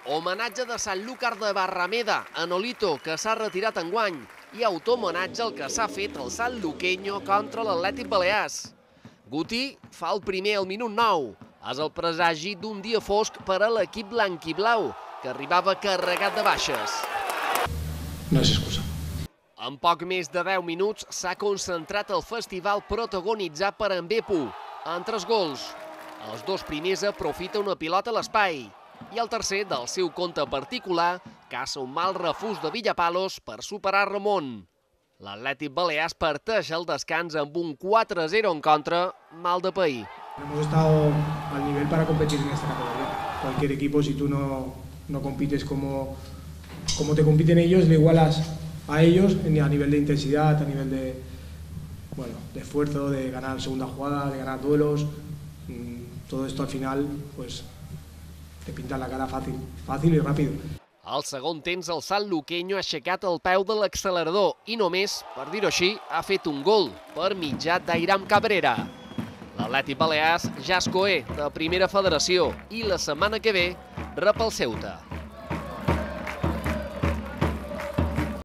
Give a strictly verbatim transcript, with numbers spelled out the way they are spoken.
Homenatge de Sanlúcar de Barrameda a Nolito, que s'ha retirat enguany, i autohomenatge al que s'ha fet el sanluqueño contra l'Atlètic Balears. Guti fa el primer al minut nou. És el presagi d'un dia fosc per a l'equip blanquiblau, que arribava carregat de baixes. No és excusa. En poc més de deu minuts s'ha concentrat el festival protagonitzat per en Bepu, en tres gols. Els dos primers aprofita una pilota a l'espai i el tercer, del seu compte particular, caça un mal refús de Villapalos per superar Ramon. L'Atlètic Balears parteix el descans amb un quatre a zero en contra, mal de pair. Hemos estado al nivel para competir en esta categoría. Cualquier equipo, si tú no, no compites como, como te compiten ellos, le igualas a ellos a nivel de intensidad, a nivel de, bueno, de esfuerzo, de ganar segunda jugada, de ganar duelos. Todo esto al final, pues, te pinta la cara fàcil, fàcil i ràpid. Al segon temps, el sanluqueño ha aixecat el peu de l'accelerador i només, per dir-ho així, ha fet un gol per mitjà d'Airam Cabrera. L'Atlètic Balears ja és coer de Primera Federació i la setmana que ve rep el Ceuta.